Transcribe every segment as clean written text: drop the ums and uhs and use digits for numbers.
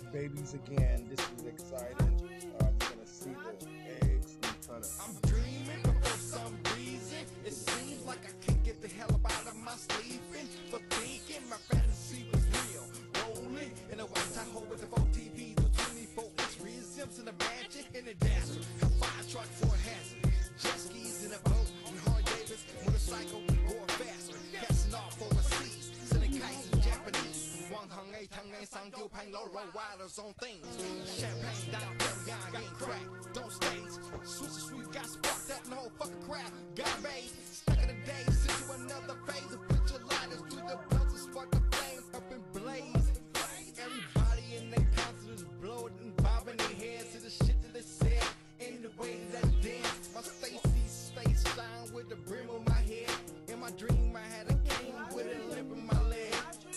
babies again. This is exciting. You're gonna see the eggs. I'm dreaming, but for some reason it seems like I can't get the hell up out of my sleeping. For thinking my fantasy was real. Rolling in a white Tahoe with the 4 TVs, the 24-inch rear zips in a mansion in a dasher, a fire truck for a hazard, jet skis in a boat, and Harley Davis motorcycle going faster, casting off overseas, sending kites in Japanese. One hung a tongue and sang you pang low road riders on things. Champagne down there, young ain't crack. Don't stage. Sweet got sparked that whole fucking crowd. Got raised, stuck in the days into another phase. Put your lighters to the blunts and spark the flames up and blaze. Everybody in their concert is blowing and bobbing their heads to the shit that they said. In the way that they dance, my Stacy's face shine with the brim on my head. In my dream I had a king with a limp in my leg.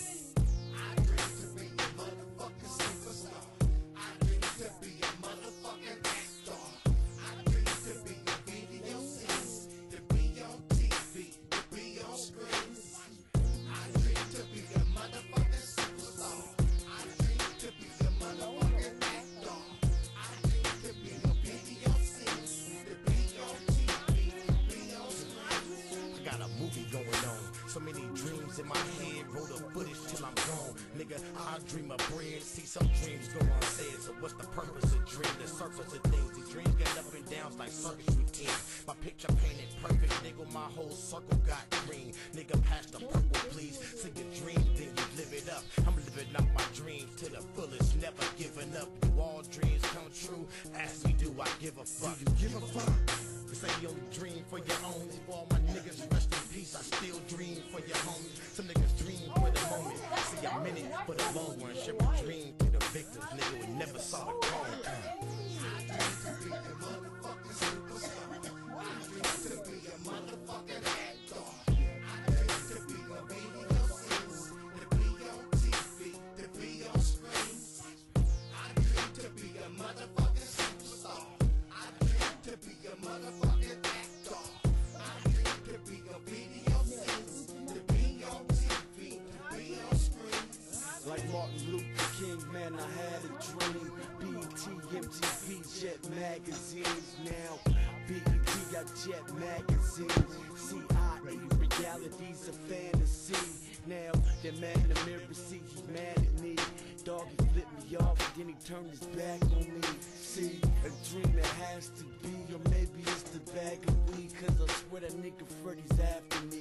I dream to be a motherfucking superstar. I dream to be a motherfucking actor. I dream to be a video scene, to be on TV, to be on screens. I dream to be a motherfucking superstar. I dream to be a motherfucking actor. I dream to be a video scene, to be on TV, to be on screens. I got a movie going on. So many dreams in my head, roll the footage till I'm gone. Nigga, I dream of bread, see some dreams go unsaid. So what's the purpose of dream? The surface of things. These dreams get up and downs like circus routine. My picture painted perfect, nigga, my whole circle got green. Nigga, pass the purple, please. Sing a dream, then you live it up. I'm living up my dreams to the fullest, never giving up. Do all dreams come true? Ask me, do I give a fuck? Do you give a fuck? This ain't your dream for your own. For all my niggas, rest in peace, I still dream for your homies. Some niggas dream for the moment. See, I'm in it for the long run. Share a dream to the victims, nigga, we never saw the call. I dream to be a motherfucking superstar. I dream to be a motherfucking actor. I dream to be a video scenes, to be on TV, to be on screens. I dream to be a motherfucking superstar. I dream to be a motherfucking actor. I dream to be a video scenes, to be on TV, to be on screens. Like Martin Luther King, man, I had a dream. BET, MTV, Jet magazines. Now BET got Jet magazines. CIA, reality's a fantasy. Now that man in the mirror, see he mad at me. Dog, he flipped me off, then he turned his back on me. See, a dream it has to be, or maybe it's the bag of weed. Cause I swear that nigga Freddy's after me.